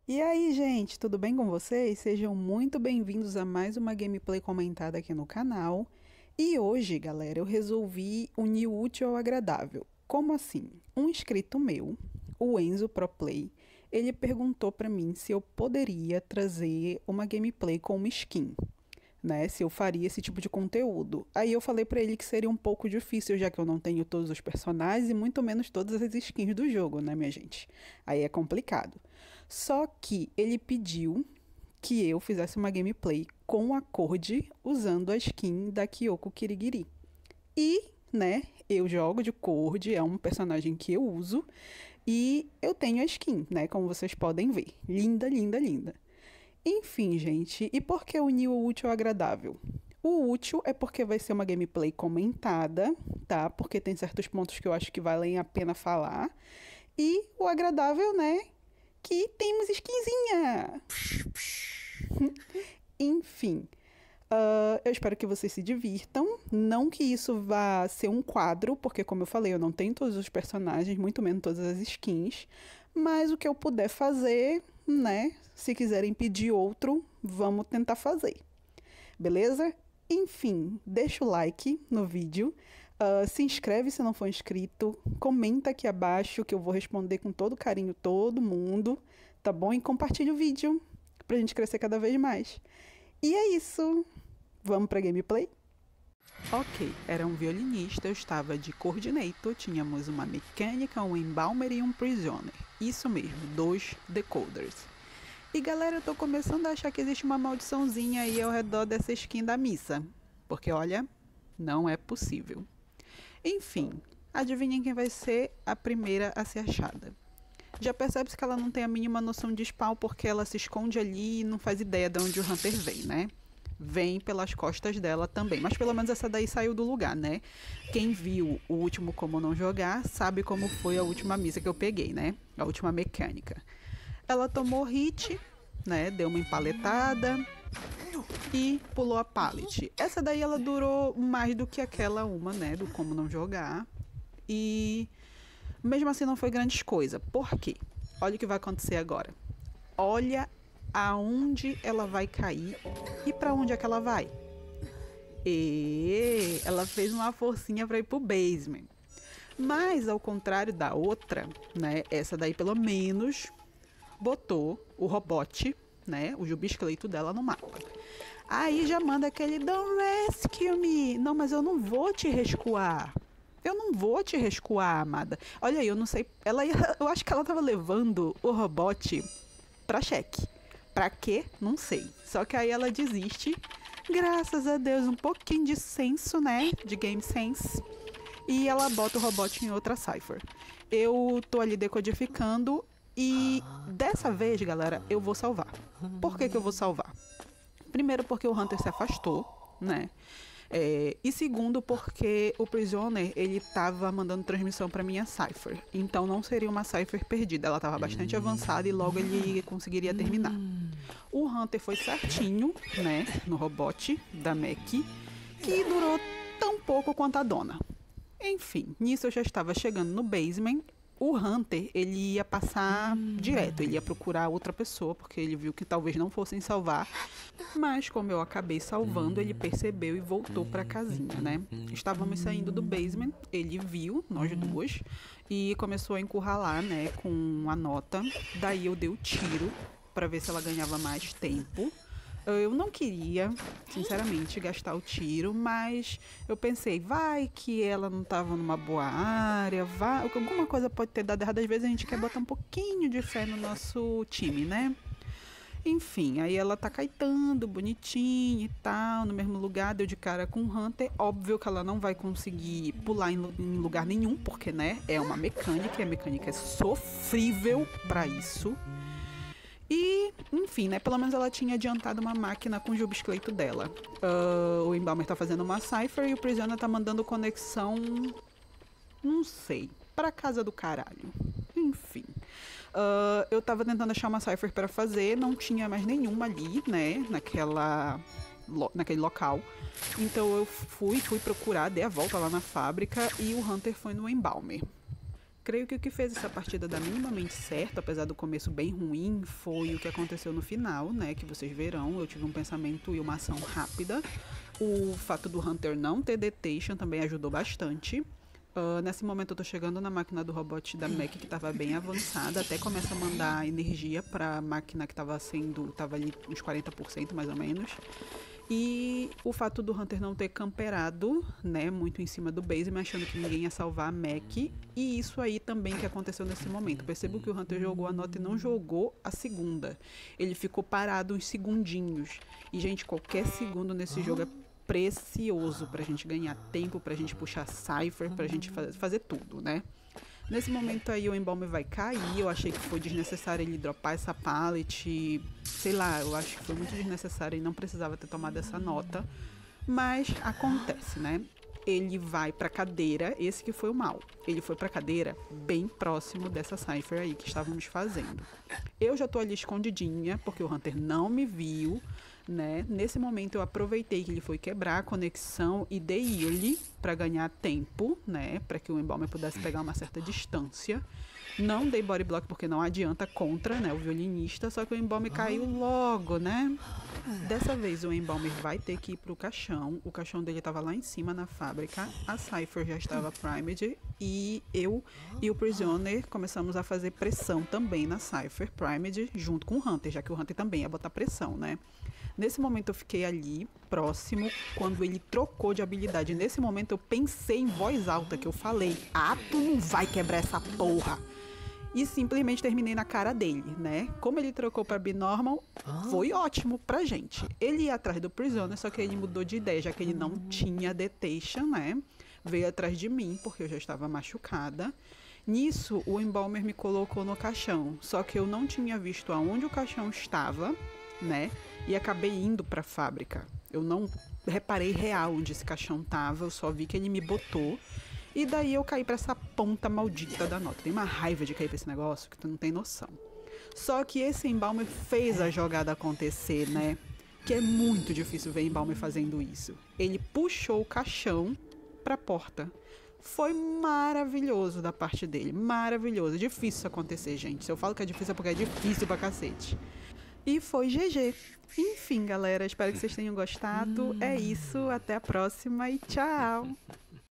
E aí, gente, tudo bem com vocês? Sejam muito bem-vindos a mais uma gameplay comentada aqui no canal. E hoje, galera, eu resolvi unir o útil ao agradável. Como assim? Um inscrito meu, o Enzo ProPlay, ele perguntou pra mim se eu poderia trazer uma gameplay com uma skin, né? Se eu faria esse tipo de conteúdo. Aí eu falei pra ele que seria um pouco difícil, já que eu não tenho todos os personagens e muito menos todas as skins do jogo, né, minha gente? Aí é complicado. Só que ele pediu que eu fizesse uma gameplay com a Cord usando a skin da Kyoko Kirigiri. E, né, eu jogo de Cord, é um personagem que eu uso, e eu tenho a skin, né, como vocês podem ver. Linda, linda, linda. Enfim, gente, e por que unir o útil ao agradável? O útil é porque vai ser uma gameplay comentada, tá? Porque tem certos pontos que eu acho que valem a pena falar. E o agradável, né? Que temos skinzinha! Enfim, eu espero que vocês se divirtam. Não que isso vá ser um quadro, porque, como eu falei, eu não tenho todos os personagens, muito menos todas as skins. Mas o que eu puder fazer, né? Se quiserem pedir outro, vamos tentar fazer. Beleza? Enfim, deixa o like no vídeo. Se inscreve se não for inscrito. Comenta aqui abaixo que eu vou responder com todo carinho todo mundo. Tá bom? E compartilha o vídeo pra gente crescer cada vez mais. E é isso. Vamos pra gameplay? Ok, era um violinista, eu estava de coordinator, tínhamos uma mecânica, um embalmer e um prisoner. Isso mesmo, 2 decoders. E galera, eu tô começando a achar que existe uma maldiçãozinha aí ao redor dessa skin da missa. Porque olha, não é possível. Enfim, adivinhem quem vai ser a primeira a ser achada. Já percebe-se que ela não tem a mínima noção de spawn porque ela se esconde ali e não faz ideia de onde o Hunter vem, né? Vem pelas costas dela também. Mas pelo menos essa daí saiu do lugar, né? Quem viu o último Como Não Jogar sabe como foi a última missa que eu peguei, né? A última mecânica. Ela tomou hit, né? Deu uma empaletada e pulou a pallet. Essa daí ela durou mais do que aquela uma, né? Do Como Não Jogar. E mesmo assim não foi grande coisa. Por quê? Olha o que vai acontecer agora. Olha aonde ela vai cair e para onde é que ela vai. E ela fez uma forcinha para ir pro basement. Mas ao contrário da outra, né? Essa daí pelo menos botou o robote, né? O jubiscleito dela no mapa. Aí já manda aquele Don't rescue me. Não, mas eu não vou te rescuar. Eu não vou te rescuar, amada. Olha aí, eu não sei. Eu acho que ela tava levando o robote pra cheque. Pra quê? Não sei. Só que aí ela desiste. Graças a Deus, um pouquinho de senso, né? De game sense. E ela bota o robote em outra cipher. Eu tô ali decodificando e dessa vez, galera, eu vou salvar. Por que que eu vou salvar? Primeiro porque o Hunter se afastou, né? E segundo porque o Prisoner, ele tava mandando transmissão para minha cipher. Então não seria uma cipher perdida. Ela tava bastante avançada e logo ele conseguiria terminar. O Hunter foi certinho, né? No robote da Mac, que durou tão pouco quanto a dona. Enfim, nisso eu já estava chegando no basement. O Hunter, ele ia passar direto, ele ia procurar outra pessoa, porque ele viu que talvez não fossem salvar. Mas como eu acabei salvando, ele percebeu e voltou pra casinha, né? Estávamos saindo do basement, ele viu nós duas e começou a encurralar, né, com a nota. Daí eu dei o tiro pra ver se ela ganhava mais tempo. Eu não queria, sinceramente, gastar o tiro, mas eu pensei, vai que ela não estava numa boa área, vai, alguma coisa pode ter dado errado. Às vezes a gente quer botar um pouquinho de fé no nosso time, né? Enfim, aí ela tá caetando, bonitinha e tal, no mesmo lugar, deu de cara com o Hunter. Óbvio que ela não vai conseguir pular em lugar nenhum, porque, né, é uma mecânica, e a mecânica é sofrível pra isso. E, enfim, né? Pelo menos ela tinha adiantado uma máquina com o jubiscleito dela. O Embalmer tá fazendo uma cipher e o Prisoner tá mandando conexão. Não sei. Pra casa do caralho. Enfim. Eu tava tentando achar uma cipher pra fazer, não tinha mais nenhuma ali, né? Naquele local. Então eu fui procurar, dei a volta lá na fábrica e o Hunter foi no Embalmer. Creio que o que fez essa partida dar minimamente certo, apesar do começo bem ruim, foi o que aconteceu no final, né? Que vocês verão, eu tive um pensamento e uma ação rápida. O fato do Hunter não ter detection também ajudou bastante. Nesse momento eu tô chegando na máquina do robot da Mac que tava bem avançada, até começa a mandar energia pra máquina que tava ali uns 40% mais ou menos. E o fato do Hunter não ter camperado, né, muito em cima do basement, achando que ninguém ia salvar a Mac. E isso aí também que aconteceu nesse momento. Percebo que o Hunter jogou a nota e não jogou a segunda. Ele ficou parado uns segundinhos. E, gente, qualquer segundo nesse jogo é precioso pra gente ganhar tempo, pra gente puxar Cypher, pra gente fazer tudo, né? Nesse momento aí o Embalmer vai cair, eu achei que foi desnecessário ele dropar essa pallet, sei lá, eu acho que foi muito desnecessário e não precisava ter tomado essa nota, mas acontece, né? Ele vai pra cadeira, esse que foi o mal, ele foi pra cadeira bem próximo dessa Cypher aí que estávamos fazendo. Eu já tô ali escondidinha, porque o Hunter não me viu, né? Nesse momento eu aproveitei que ele foi quebrar a conexão e dei ele para ganhar tempo, né? Para que o Embalmer pudesse pegar uma certa distância. Não dei body block porque não adianta contra, né? O violinista, só que o Embalmer caiu logo, né? Dessa vez o Embalmer vai ter que ir pro caixão. O caixão dele estava lá em cima na fábrica. A Cypher já estava primed e eu e o Prisoner começamos a fazer pressão também na Cypher primed junto com o Hunter, já que o Hunter também ia botar pressão, né? Nesse momento eu fiquei ali, próximo, quando ele trocou de habilidade. Nesse momento eu pensei em voz alta, que eu falei, tu não vai quebrar essa porra. E simplesmente terminei na cara dele, né? Como ele trocou pra Binormal, foi ótimo pra gente. Ele ia atrás do Prisoner, só que ele mudou de ideia, já que ele não tinha detection, né? Veio atrás de mim, porque eu já estava machucada. Nisso, o Embalmer me colocou no caixão, só que eu não tinha visto aonde o caixão estava, né? E acabei indo pra fábrica. Eu não reparei real onde esse caixão tava, eu só vi que ele me botou. E daí eu caí pra essa ponta maldita da nota. Tem uma raiva de cair pra esse negócio que tu não tem noção. Só que esse Embalmer fez a jogada acontecer, né? Que é muito difícil ver Embalmer fazendo isso. Ele puxou o caixão pra porta. Foi maravilhoso da parte dele. Maravilhoso. Difícil isso acontecer, gente. Se eu falo que é difícil é porque é difícil pra cacete. E foi GG. Enfim, galera, espero que vocês tenham gostado. É isso, até a próxima e tchau!